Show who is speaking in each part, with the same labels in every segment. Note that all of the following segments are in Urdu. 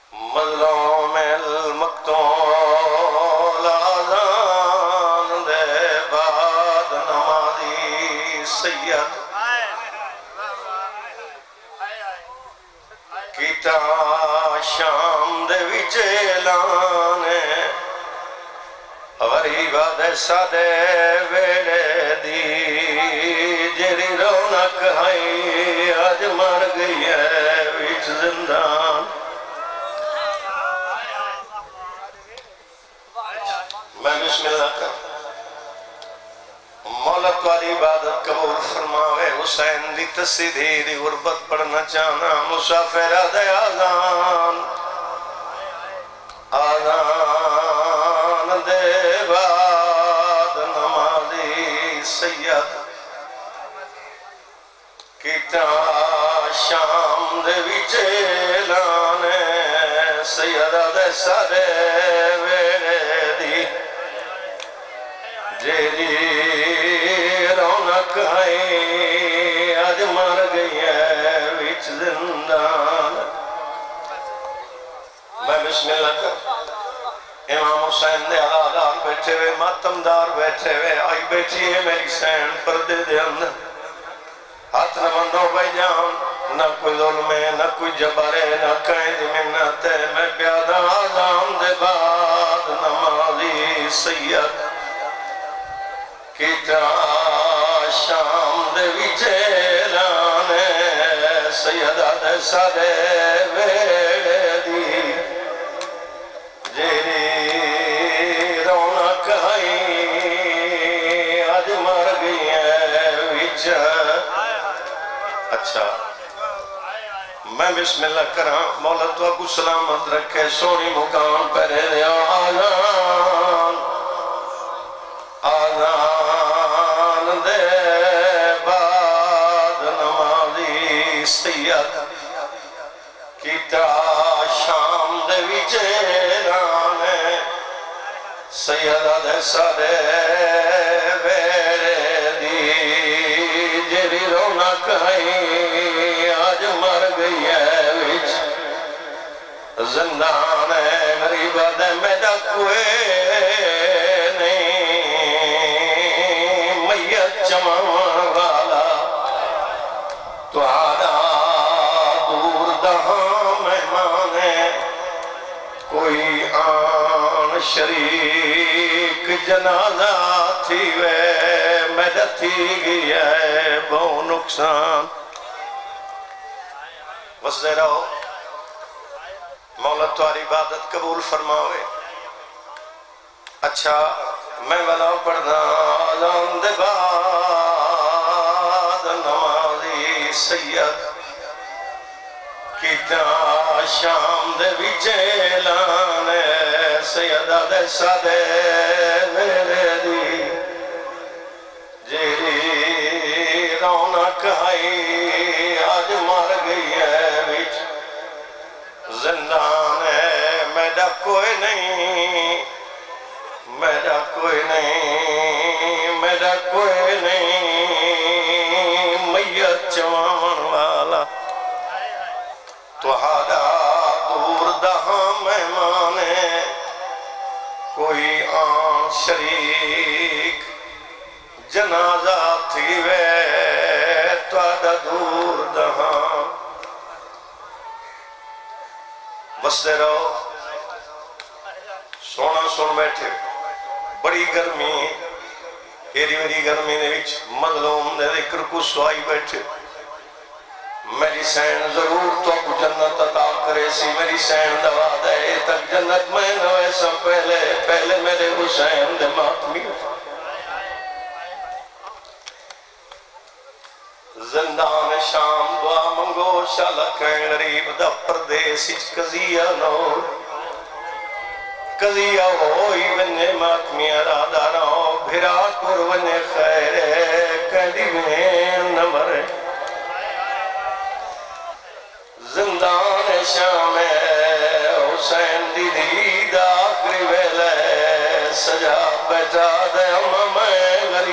Speaker 1: مظلوم المقتول آزان دے بعد نمازی سید کیتا شام دے وچ اعلان غریبہ دے سادے ویڑے دی جیڑی رونق ہے آج مر گئی ہے وچ زندان میں بسم اللہ کا مولا توالی عبادت قبول فرماوے حسین دی تصدیدی دی غربت پڑھنا چاہنا مسافر دے آزان آزان دے بعد نمازی سید کیتا شام دے وچ اعلان سید دے سارے ویڑے دی جیڑی رونق ہے آج مر گئی ہے وچ زندان میں بسم اللہ کر امام حسین دے علادار بیٹھے ہوئے ماتمدار بیٹھے ہوئے آئی بیٹھی ہے میری سین پردے دے اندر ہاتھ نہ مندو بھائی جان نہ کوئی ظلم ہے نہ کوئی جبر ہے نہ کہیں دی منت ہے میں پیادہ آزام دے بعد نمازی سید کیتا شام دے وچ اعلان سیدہ دے سادے ویڑے دی جیڑی رونق ہے آج مر گئی ہے وچ اچھا میں بسم اللہ کراں مولا تو کو سلامت رکھے سونی مقام پہرے دے آزان آزان دے بعد نمازی سید کیتا شام دے وچ اعلان سیدہ دے سارے ویڑے دی جیڑی رونق ہے آج مر گئی ہے وچ زندان غریبہ دے میڈا کوئے چمان والا تہارا دور دہاں مہمان کوئی آن شریک جنازہ تھی وے میڈا تھی گئی ہے بہو نقصان بس دے رہو مولا تمہاری عبادت قبول فرماوے اچھا میں والا پڑھنا آزان دے بعد نمازی سید کیتا شام دے وچ اعلان سیدہ دے سادے ویڑے دی جیڑی رونق ہے آج مر گئی ہے وچ زندان میڈا کوئی نہیں میرا کوئی نہیں میرا کوئی نہیں میت چوان والا تہارا دور دہاں مہمان کوئی آن شریک جنازہ تھی وے تہارا دور دہاں بس دے رہو سونا سن بیٹھے بڑی گرمی ایری میری گرمی نے وچ مظلوم نے ذکر کو سوائی بیٹھے میری سین ضرور تو کو جنت عطا کرے سی میری سین دوا دے تک جنت میں نہ ویسا پہلے میرے حسین دے ماتمی زندان شام دعا منگو شالا کہیں غریب دا پردیس اچ قضیہ نو قضیہ ہوئی ونے ماتمی ارادہ رہو بھرا کر ونے خیر کہلی میں نمر زندان شام حسین دی دید آخری ویلے سجا بیٹھا دے امام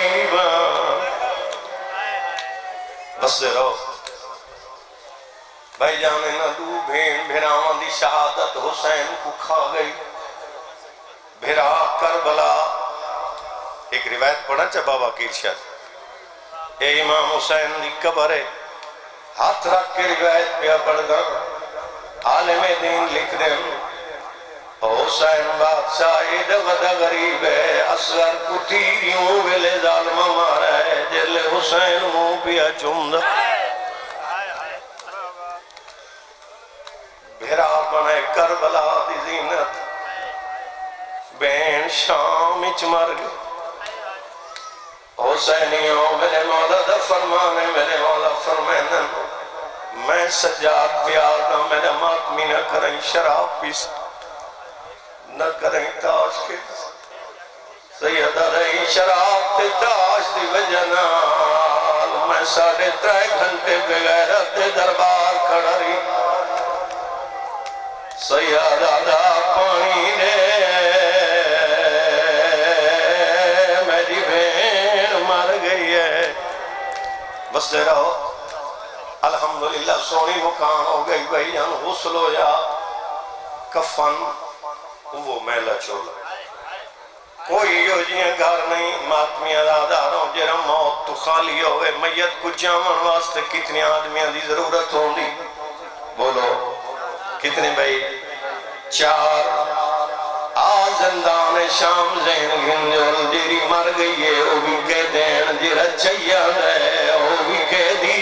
Speaker 1: غریباں بس دے رہو بھائی جانے نہ دو بھین بھیراوان دی شہادت حسین کو کھا گئی بھیرا کربلا ایک روایت پڑھا چا بابا کی ارشاد اے امام حسین دی قبر ہے ہاتھ رکھ کے روایت پہ پڑھ گا عالم دین لکھ دیں حسین بادشاہ دغد غریب ہے اصغر کتیریوں ویلے ظالم مارا ہے جل حسین منہ پیا چمد بھیرا بنے کربلا دی زینت بین شام اچ مر گئی حسینیوں میرے مولا دا فرمانے میرے مولا فرمانے میں سجاد پیارنا میرے ماتمی نہ کریں شراب پیس نہ کریں تاش کے سیدہ رہی شراب تے تاش دی وجنال میں 3.5 گھنٹے بغیرت دربار کھڑا رہی سیدہ دا پانی دے میری بہن مر گئی ہے بس دے رہو الحمدللہ سونی مکان ہو گئی بھائی جان غسل ہو یا کفن وہ میلہ چولا کوئی یو جیاں گھر نہیں ماتمیاں داداروں جرم موت تو خالی ہوئے میت کو جامن واسطے کتنی آدمیاں دی ضرورت ہوں دی بولو کتنے بھائی 4 زندان شام زین گھنجل جیری مر گئی ہے وہ بھی کہہ دین جیرہ چاہیے ہے وہ بھی کہہ دی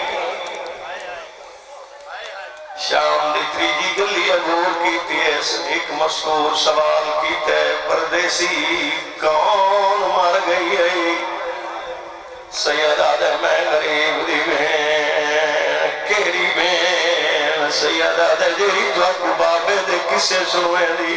Speaker 1: شام دی تریجی گلی عبور کیتی ہے ایک مشہور سوال کیتے پردیسی کون مر گئی ہے سیدہ دے میں غریب دی بہن کیری بہن سیدہ دے جیری تو آپ بابے دے کسے سنوے دی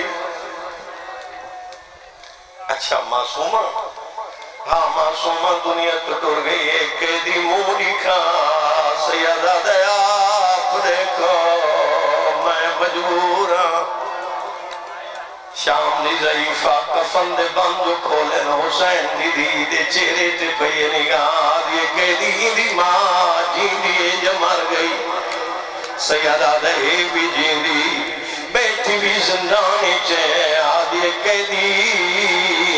Speaker 1: اچھا معصومہ ہاں معصومہ دنیا تو ٹر گئی ہے قیدی منہ لکھا سیدہ دے آپ دیکھو میں مجبور ہاں شام دی ضعیفہ کفن دے بند کھولن حسین دی دے چہرے تے پئی نگاہ دی قیدی دی ماں جیندی جمر گئی سیدہ دے بھی جیندی بیٹھی بھی زندانی چے آدھی قیدی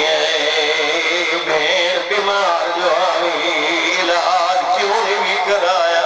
Speaker 1: بھین بیمار جو آئی علاج کیوں نہیں بھی کرایا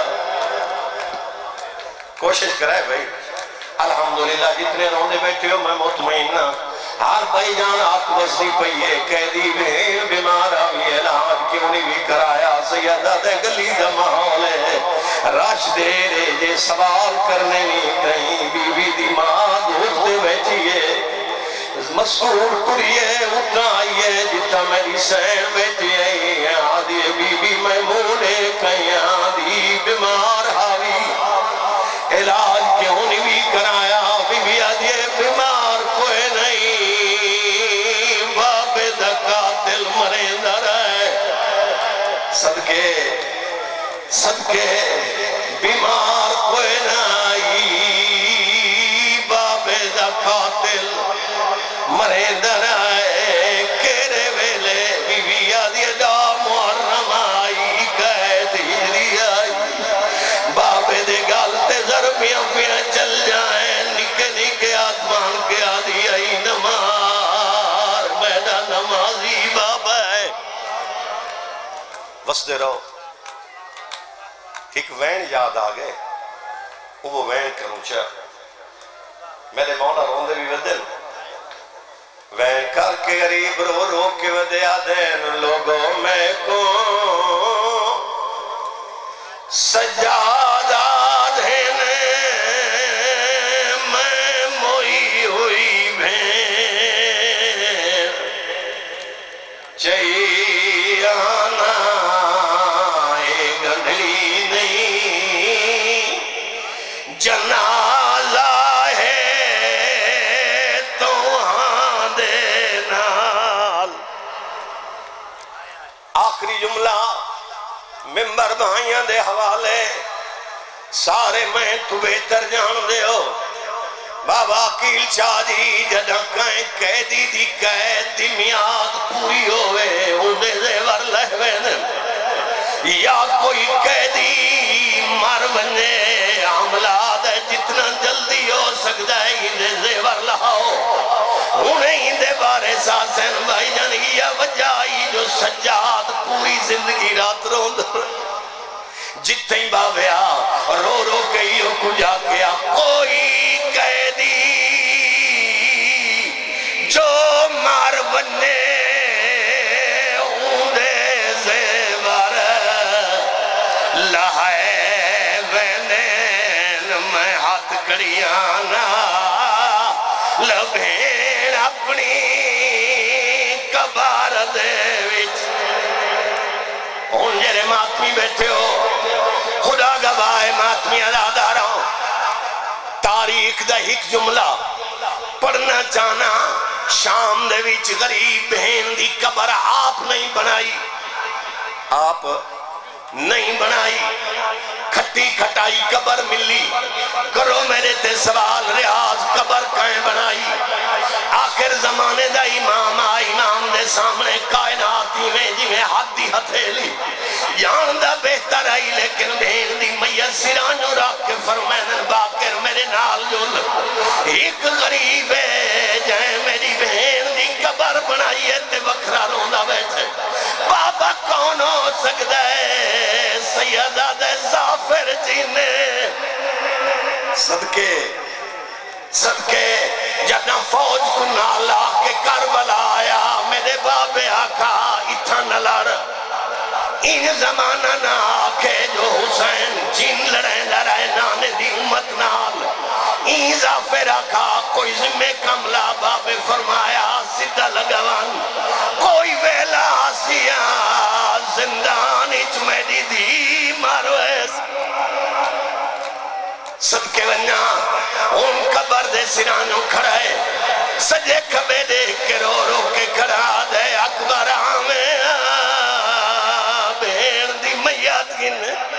Speaker 1: کوشش کرائے بھائی الحمدللہ جتنے روندے بیٹھے ہو میں مطمئن ہر بھائی جان آپ بستی پئیے قیدی بھین بیمار آئی علاج کیوں نہیں بھی کرایا سیدہ دے گلی دا ماحول ہے راش دے رے جے سوال کرنے نہیں کہیں بی بی دی ماں دھوکتے بیٹھیے مسئول کریے اتنا آئیے جتا میری سین بیٹھی آئی آدھی بی بی میں مونے کہیں آدھی بیمار آوی علاج کیوں نہیں بھی کرایا بی بی آدھی بیمار کوئی نہیں باپ دا قاتل مرندہ رہے صدقے بیمار کوئی نہیں باپ دا قاتل مرندہ رہے کیرے ویلے بی بی آدھی دا محرم آئی قید ہجری آئی باپ دے گالتے ضربیاں پیاں چل جائیں نکے نکے آدمان کے آدھی آئی نمار میدہ نمازی بابا ہے بس دے رہو ایک وین یاد آگئے وہ وین کروں چاہ میرے مولا روندے بھی ودن وین کر کے غریب رو رو کے ودیا دین لوگوں میں کو سجادہ دینے میں موئی ہوئی بھین چاہیے آنا اے گندلی نہیں جنازہ آخری جملہ ممبر بھائیاں دے حوالے سارے میں تو بہتر جان دے ہو بابا عقیل شاہ جی جدہ کہیں قیدی دی قید دی میاد پوری ہوئے اندے زیور لہوے یا کوئی قیدی مر بنے عملہ دے جتنا جلدی ہو سکتا ہے انہیں زیور لاؤ انہیں اندے بارے ساسن بھائی جان یہ وجہ جو سجاد پوری زندگی رات روند جتیں باویا رو رو کے یہ کجا کیا کوئی قیدی جو مار بنے اوندے زیور لہائے وینین میں ہاتھ کڑیانا لبھین اپنی کبار دے وچ ان جرے ماتمی بیٹھے ہو خدا گواہ ماتمی اداداراں تاریخ دا ایک جملہ پڑھنا چاہنا شام دے وچ غریب بہن دی قبر آپ نہیں بنائی آپ نہیں بنائی کھٹی کھٹائی قبر ملی کرو میرے تے سوال ریاض قبر کہیں بنائی آخر زمانے دا امام امام دے سامنے کائناتی میں جی میں حدی ہتھیلی جاندہ بہتر آئی لیکن بہن دی میت سرانو رکھ کے فرمینن باکر میرے نال جل ایک غریب ہے جائیں میری بہن دی قبر بنائی ہے تے وکھرا روندہ بیٹھے بابا کون ہو سکتا ہے سیدہ دے زافر جینے صدقے جدنا فوج کو نالا کے کربلا آیا میرے بابے آقا اتھا نلڑ ان زمانہ نہ آکے جو حسین جن لڑیں لڑائے نانے دی امت نال این زافر آقا کوئی ذمہ کملا بابے فرمایا سدھا لگوان کوئی ویلا آسیا زندان اچ میری دی مارو ایس صدقے ونیا ان قبر دے سرانوں کھڑائے سجے کبے دیکھ کے رو رو کے کھڑا دے اکبر آمیں بہن دی میت گن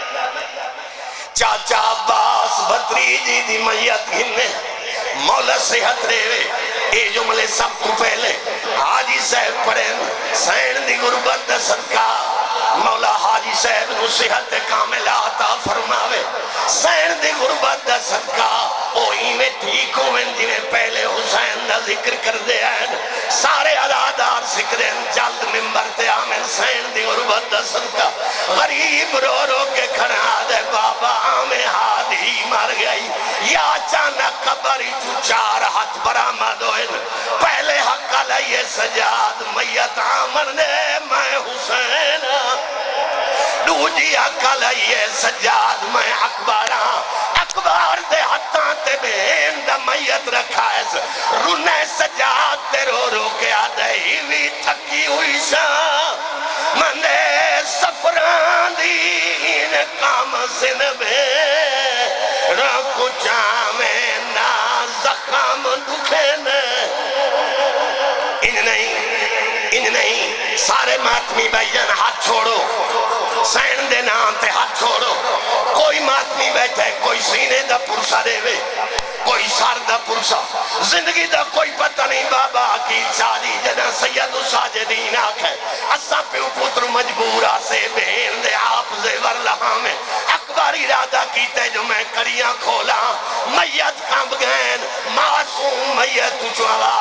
Speaker 1: چاچا عباس بھتریجی دی میت گن مولا صحت رہے اے جملے سب کو پہلے حاجی صاحب پڑھیں سین دی غربت دا صدقہ مولا حاجی صاحب نو صحت کامل آتا فرماوے سین دی غربت دا صدقہ او ایویں ٹھیک ہوئیں جنہیں پہلے حسین دا ذکر کر دے ہیں سارے عدادار سکرین جلد ممبر تے آمین سین دی غربت دا صدقہ غریب رو رو کے کھڑا دے بابا آمیں ہادی مر گئی یا اچانک قبری تو چار ہاتھ برآمد ہوئے پہلے حق علیہ سجاد میت آمن دے میں حسین دوجی حق علیہ سجاد میں اکبر دے ہتھاں تے بہن دا میت رکھا ہے رونے سجاد تے رو رو کے آدھائی بھی تھکی ہوئی سا مندے سفران دین کام سن بے رکو چامے نا زخم دکھن ان نہیں سارے ماتمی بھائیان ہاتھ چھوڑو سین دے نام تے ہاتھ چھوڑو کوئی ماتمی بیٹھے کوئی سینے دا پرسا دے وے کوئی سار دا پرسا زندگی دا کوئی پتہ نہیں بابا کی چالی جنا سید ساجدین آکھے اسا پیو پتر مجبورا سے بہن دے آپ زیور لہاں میں اکبر ارادہ کیتے جو میں کریاں کھولا میت کامب گئن معصوم میت چو آواز